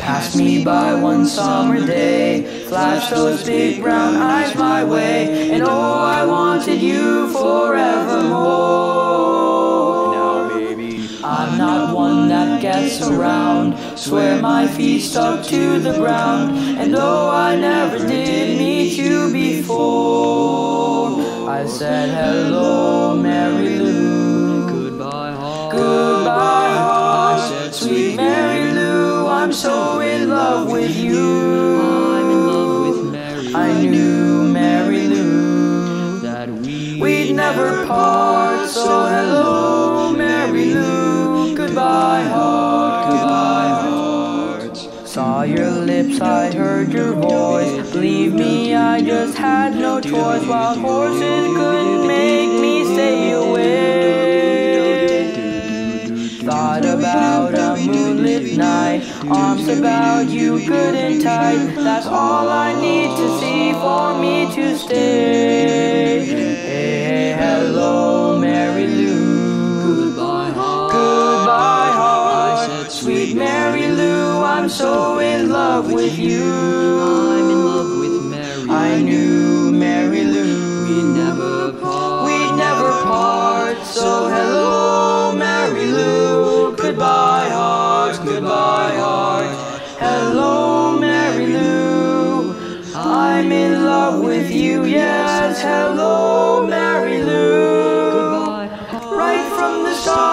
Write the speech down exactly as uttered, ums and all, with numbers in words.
Passed me by one summer day, flashed those big brown eyes my way, and oh, I wanted you forevermore. Now baby, I'm not one that gets around, swear my feet stuck to the ground, and though I never did meet you before, I said hello Mary Lou, goodbye heart, goodbye heart. I said sweet Mary Lou, I'm so in love with you. I'm in love with Mary Lou. I knew Mary Lou that we we'd never part, so hello Mary Lou, goodbye heart, goodbye heart. Saw your lips, I heard your voice, believe me I just had no choice, wild horses couldn't make me stay away. Thought about a moonlit night, arms about you good and tight, that's all I need to see for me to stay. Hey, hello Mary Lou, goodbye heart, goodbye heart. I said sweet Mary Lou, I'm so in love with you. I'm in love with Mary Lou. I knew Mary Lou, we'd never part, we'd never part, so hello Mary Lou, goodbye heart, goodbye heart. Hello Mary Lou, I'm in love with you, yes, hello Mary Lou. Right from the start